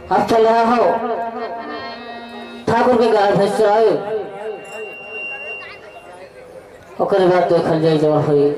अब चल रहा हो ठाकुर के गाय भैंस चराए ओकर बाद देखल जाए जब हुई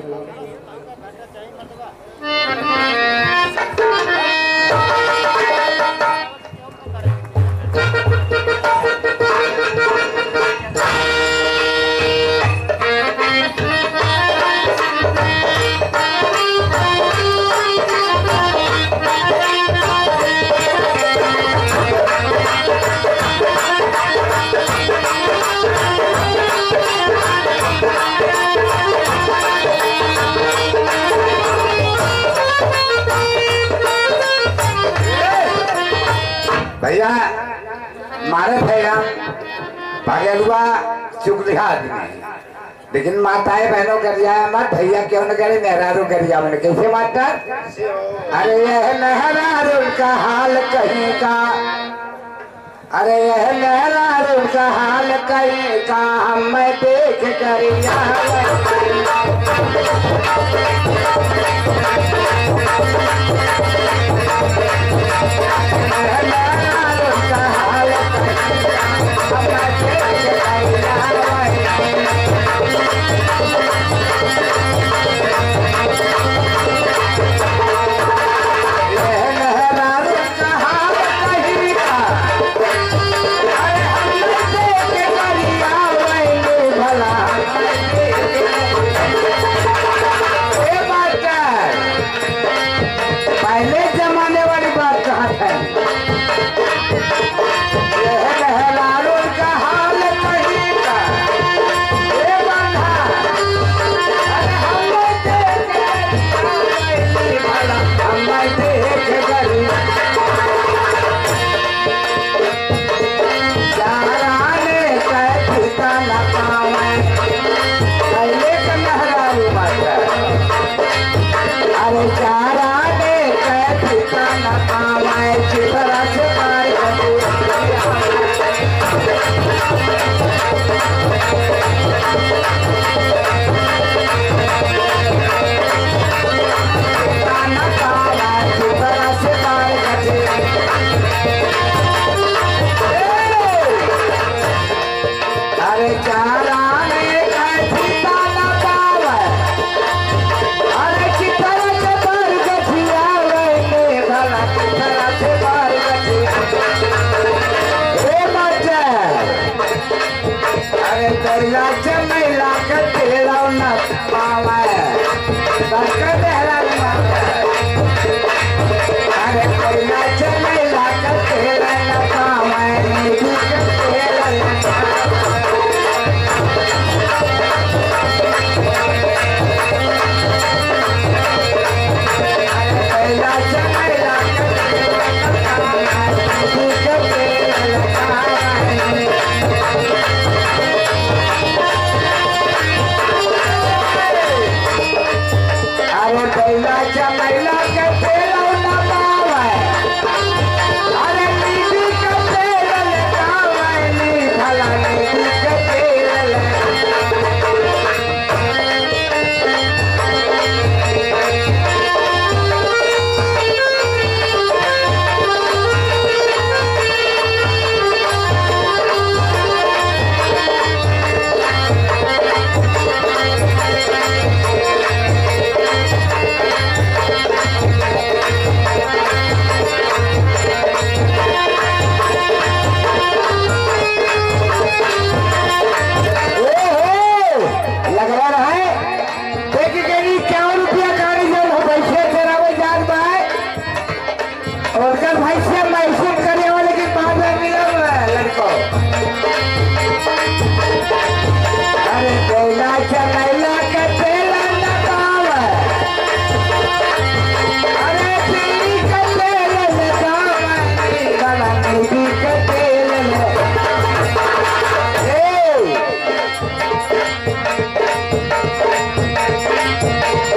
भैया मारे भैया भागेलुआ चुक दिखा आदमी लेकिन माताएं बहनों कर जाए मत भैया क्यों न करे नहरारू कर जा मैंने कैसे मास्टर अरे यह नहरारू का हाल कहीं का अरे यह नहरारू का हाल कहीं का हम देख कर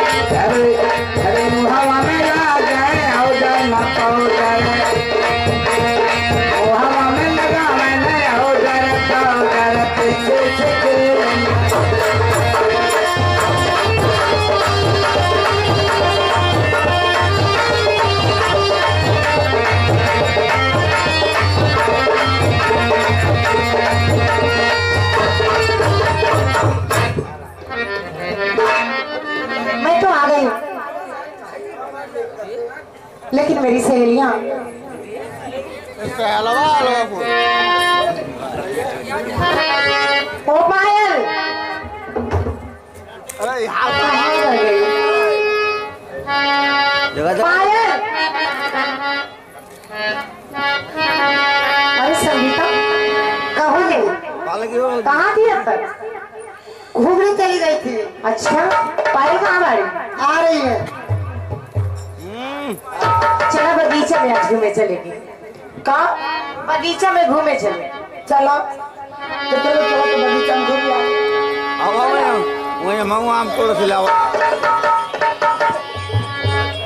हरे मुहावा में आ गए और जाना पाओ मेरी सहेलियां। ओ पायल, पायल, अरे संगीता कहाँ गई? कहाँ थी अब तक? घूमने चली गई थी। अच्छा, पायल कहाँ बाड़ी? आ रही है। चलो बगीचा में आज घूमे चलेगी। कहाँ? बगीचा में घूमे चले। चलो तो चलो चलो तो बगीचा में घूम वही माऊ आम तोड़ से लाओ।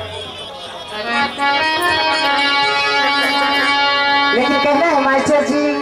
लेकिन कहना है मास्टर जी